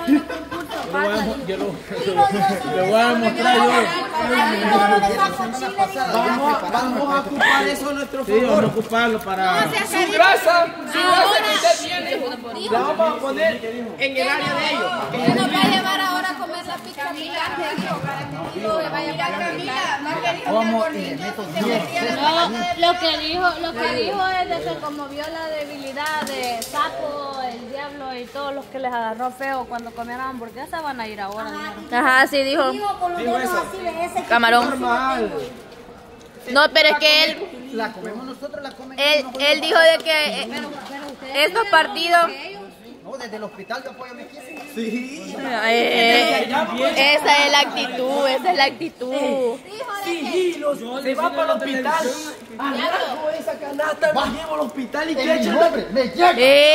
Le voy a mostrar yo. Vamos a ocupar eso a nuestro favor. Sí, vamos a ocuparlo para... Su grasa que usted tiene, la vamos a poner en el área de ellos. Que nos va a llevar ahora a comer la pizza picante para que Dios le vaya a Lo que dijo es de que como vio la debilidad de Sapo, el diablo y todos los que les agarró feo cuando comieron hamburguesa van a ir ahora. Ajá, sí dijo. Camarón. No, pero es que él... La comemos nosotros, la comen Él dijo de que estos partidos... No, desde el hospital yo apoyo a mi equipo. Sí. Esa es la actitud, esa es la actitud. Sigilos, se va para el hospital. Agarro esa canasta, me llevo al hospital y que echen hombre, me llega.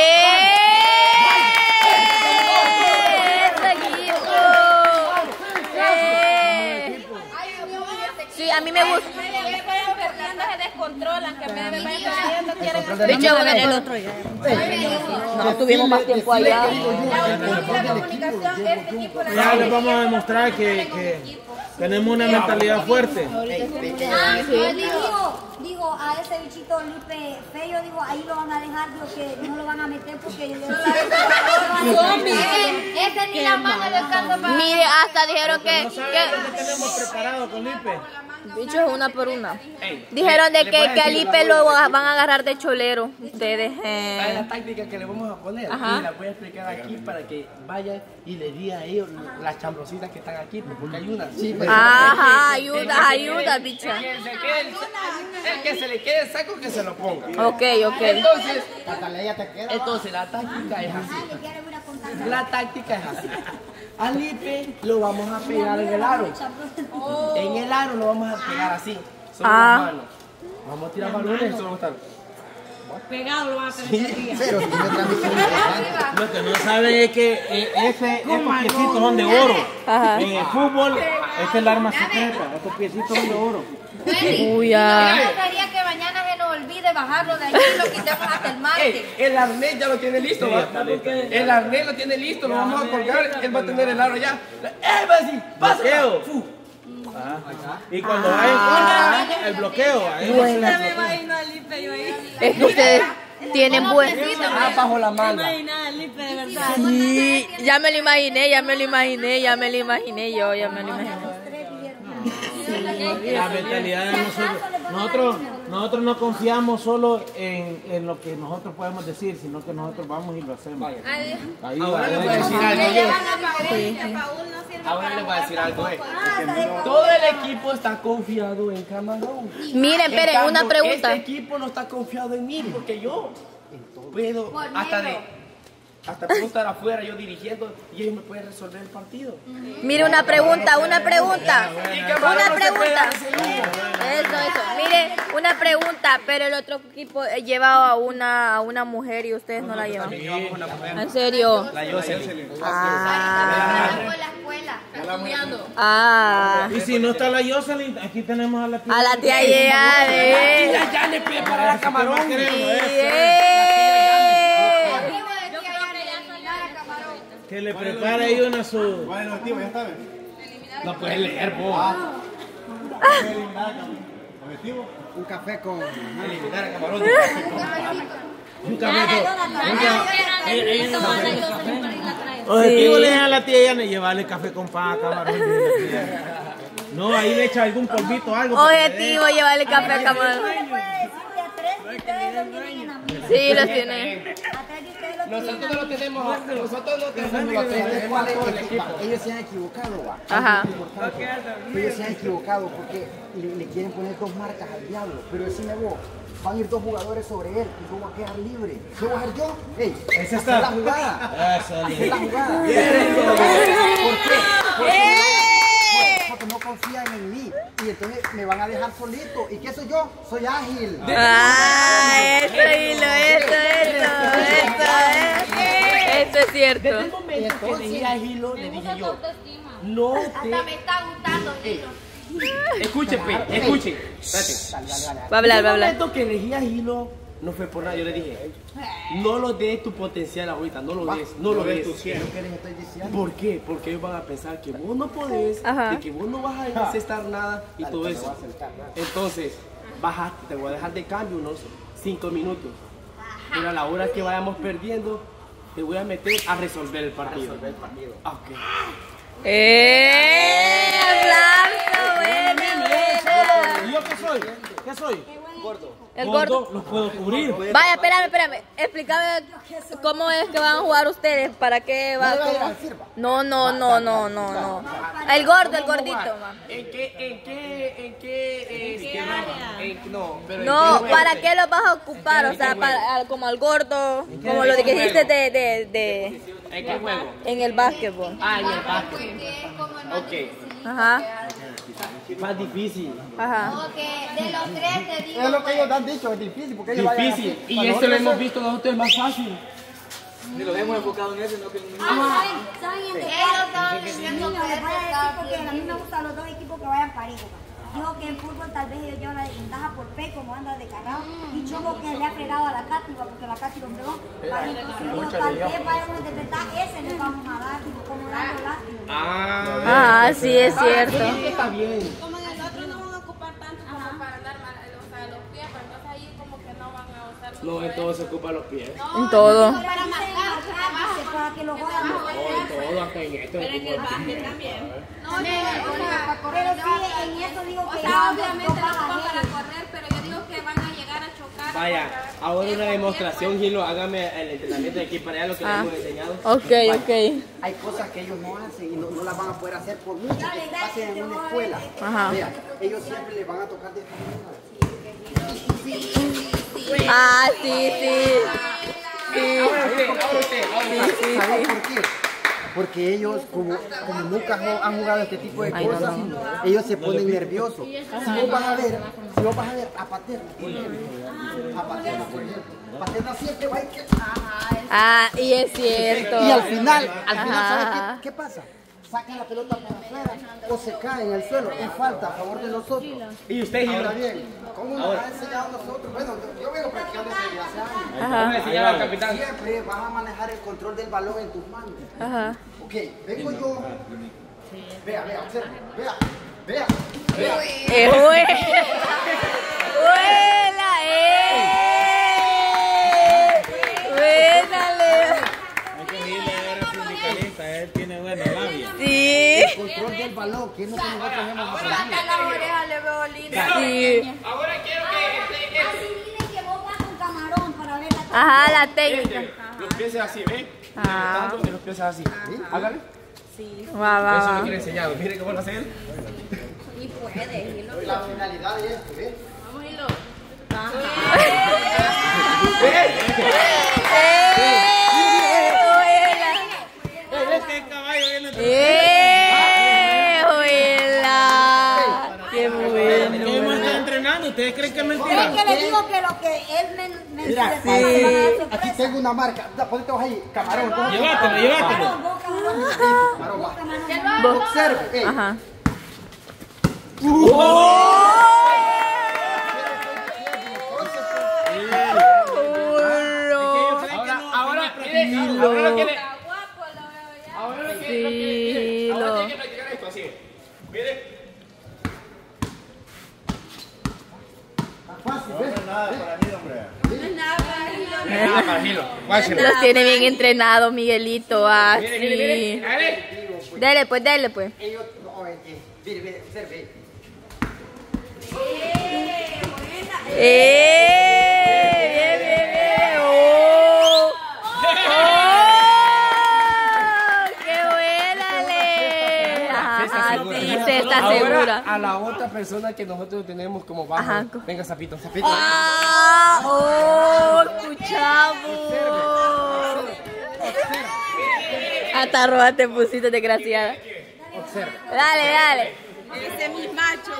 Sí, a mí me gusta. se descontrolan, que me vayan perdiendo, De hecho, el otro ya. No, tuvimos más tiempo allá. Ya les vamos a demostrar que tenemos una mentalidad fuerte. Digo, a ese bichito Lipe feo, digo, ahí lo van a dejar, digo, que no lo van a meter porque ese ni la mano de canto para... Mire, hasta dijeron que ¿No saben lo que tenemos preparado con Lipe? bicho es una por una. Dijeron de que a Lipe lo van a agarrar de cholero. Ustedes. ¿Sabes la táctica que le vamos a poner? Ajá. Y la voy a explicar aquí para que vayan y le digan a ellos las chambrositas que están aquí, porque hay una. Sí, Ajá, ayuda, bicha. El que se le quede el saco, que se lo ponga. Ok. Entonces la táctica es así. La táctica es así. A Lipe lo vamos a pegar en el aro. En el aro lo vamos a pegar así. Son las manos. Vamos a tirar balones, eso va a estar. Pegado lo van a tener. Pero Lo que no saben es que estos piecitos son de oro. En el fútbol, esta es el arma secreta. Estos piecitos son de oro. Uy, ya. Yo quería que mañana se nos olvide bajarlo de allí y lo quitemos hasta el martes. El arnés ya lo tiene listo. Sí, ¿va? está listo. El arnés lo tiene listo, lo vamos a colgar. Él va a tener el aro ya. Va a decir, Bloqueo. Y cuando hay en contra, el bloqueo. Es que ustedes tienen buen. bajo la manga. Sí, ya me lo imaginé yo. La mentalidad de nosotros no confiamos solo en lo que nosotros podemos decir, sino que nosotros vamos y lo hacemos. Ahí Ahora va, les voy a decir algo yo. Ahora les voy a decir algo. Todo el equipo está confiado en Camarón. Miren, esperen, una pregunta. Este equipo no está confiado en mí porque yo puedo puedo estar afuera yo dirigiendo y ellos me pueden resolver el partido. Mire, una pregunta. Y Camarón no se puede dar ese lujo. Eso. Mire, una pregunta, pero el otro equipo lleva a una mujer y ustedes no la llevan. ¿En serio? La Jocelyn. Y si no está la Jocelyn, aquí tenemos a la tía. A la tía Yea, Ya le prepara a Camarón. Que le prepare ahí una su... ¿Cuál es el objetivo? Ya saben. No puedes leer, vos. ¿Objetivo? Un café con... Eliminar a Camarón. Un café. Objetivo le dejan a la tía Yana llevarle café con pan a Camarón. No, ahí le echa algún polvito, algo. Objetivo, llevarle café a Camarón. Sí, los tiene. Nosotros no tenemos la Ellos se han equivocado, va. Ajá. Ellos se han equivocado porque le quieren poner dos marcas al diablo. Pero si me voy, van a ir dos jugadores sobre él y yo voy a quedar libre. ¿Qué voy a hacer yo? Ey, esa es la jugada. Esa es la jugada. ¿Por qué? Porque no confían en mí y entonces me van a dejar solito. ¿Y qué soy yo? Soy ágil. Eso es cierto. Desde el momento que le dije a Gilo, le dije yo, no Hasta me está gustando, Gilo. Escuchen. Espérate. Va a hablar. Desde el momento que elegí a Gilo, no fue por nada. Yo le dije, no lo des tu potencial ahorita, no lo des, no lo des. ¿Por qué? Porque ellos van a pensar que vos no podés, de que vos no vas a encestar nada y todo eso. Entonces, bajaste, te voy a dejar de cambio unos 5 minutos. Pero a la hora que vayamos perdiendo, te voy a meter a resolver el partido. Ok. ¡Aplauso! Bueno. ¿Y yo qué soy? ¿Qué soy? Gordo. El gordo. Los puedo cubrir. Vaya, espérame. Explícame cómo es que van a jugar ustedes. ¿Para qué va? No. El gordo, el gordito. ¿En qué no, pero No, ¿para qué los vas a ocupar? O sea, como al gordo, como lo que dijiste de ¿En qué juego? en el básquetbol. En el básquet. Ok. Ajá. Más difícil. Ajá. Porque de los tres te digo. Es lo que ellos han dicho, es difícil. Porque ellos Difícil. Y esto lo hemos visto nosotros, es más fácil. Ni los hemos enfocado en eso, no que en ¿Saben en qué? Les voy a decir porque a mí me gustan los dos equipos que vayan parejos. Dijo que en fútbol tal vez ellos llevan la desventaja por P, como anda de carrado. Y Choco que le ha fregado a la Cátiva, porque la Cátiva lo fregó. Entonces, tal vez vayamos a interpretar ese, le vamos a dar, como dando lástima. Sí, es cierto. Está bien. Como en el otro no van a ocupar tanto como para andar mal, o sea, los pies, pero entonces ahí como que no van a usar mucho. No, en todo se ocupan los pies. En todo. Para marcar, Para que lo jueguen. Todo, hasta en esto. pero en el básquet también. No, Pero sí, en eso digo que obviamente no ocupan para correr, pero yo digo que van a llegar a chocar. Vaya, ahora una demostración, Gilo, hágame el entrenamiento de aquí para allá, lo que le hemos enseñado. Ok. Hay cosas que ellos no hacen y no las van a poder hacer por mucho que pasen en una escuela. Ajá. Vea, ellos siempre les van a tocar de esta manera. ¿Saben por qué? Porque ellos, como nunca han jugado este tipo de cosas, ellos se ponen nerviosos. Si vos vas a ver a Paterna, por ejemplo, Paterna siempre va a ir que... Y es cierto. Y al final, ¿sabes qué pasa? Sacan la pelota para afuera o se cae en el suelo. Es falta a favor de nosotros. Y usted, Gilo. Ahora bien, ¿cómo nos ha enseñado a nosotros? Bueno, yo vengo practicando desde hace años. ¿Cómo le enseñaba al capitán? Siempre vas a manejar el control del balón en tus manos. Ajá. Ok, vengo yo. Vea, observe. Vea. Él tiene buena labia. Sí. El control del balón, que es lo que nosotros hemos aprendido. La oreja le veo linda. Sí. Ahora quiero que... Así dile que vos vas con camarón para ver la Ajá, la técnica. Los pies así, ¿ven? Levantando y los pies así. Hágale. Va. Eso lo quiero enseñar. Mire cómo lo hace él. Y puede. La finalidad de esto, ¿ves? Vamos, Hilo. ¡Qué bueno! ¿Qué hemos estado entrenando? ¿Ustedes creen que es mentira? Es que le digo que lo que él me Mira, aquí tengo una marca. Ponete vos ahí, camarón. Llévatelo. Camarón, va. Observe. Ajá. Ahora lo que practicar esto así. Mire. Nada para Gilo. Los tiene bien entrenados, Miguelito. Mire. Dele pues. Ellos, mire, observe. Bien. ¡Oh! ¡Qué buena, Le! Sí, se está segura. A la otra persona que nosotros tenemos como bajo. Ajá. Venga, Zapito. Escuchamos. Hasta roja te pusiste, desgraciada. Observe. Dale. Ese es mi macho.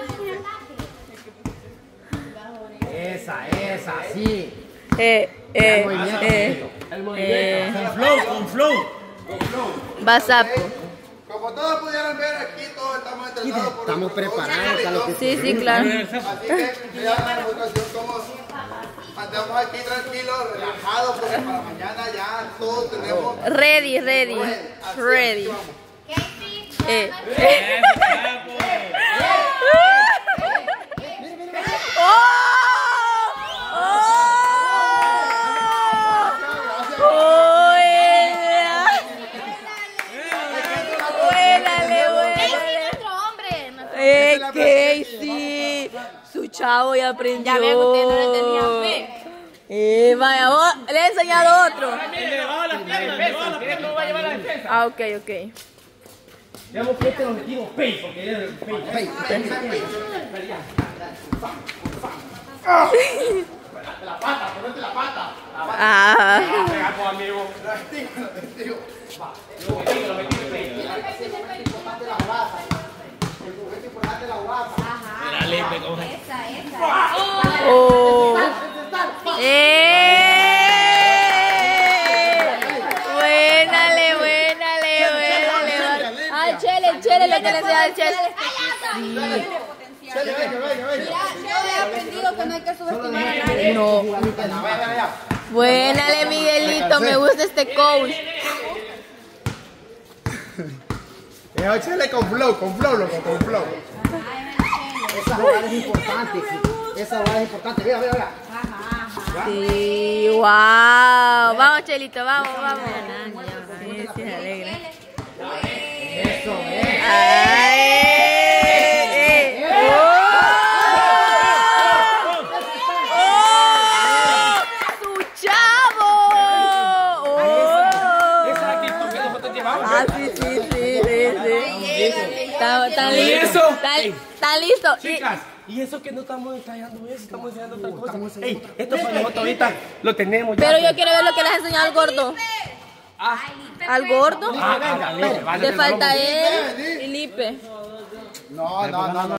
Esa, sí. El movimiento. Con flow. Va, Sapo. Como todos pudieron ver aquí, todos estamos entrenados por Estamos preparados para lo que Sí, claro. Así que vean la demostración como Andamos aquí tranquilos, relajados, porque para mañana ya todos tenemos... Ready. Casey, su chavo ya aprendió. Ya ven, usted no le tenía fe. Vaya, vos le he enseñado otro. Ah, ok. Digamos que este es el objetivo pay, porque es el pay. La pata, ponete la pata. Ah. Pegamos, amigo. Lo metí, pay. Oh. Buénale. Ah, Chele, lo que le decía al Chele. Venga. Yo he aprendido que no hay que subestimar a nadie. No. Buénale, Miguelito, me gusta este coach. Échale con flow, loco, con flow. Esa jugada es importante, Mira. Sí, wow. Vamos, Chelito, vamos. Sí, se alegra. Eso, ¡Su chavo! Ah, sí. Está listo. Chicas, y eso que no estamos ensayando eso, estamos enseñando otra cosa. Ey, esto para nosotros ahorita lo tenemos ya. Pero yo quiero ver lo que les ha enseñado al gordo. ¿Al gordo? Venga, Le falta él y Lipe. No.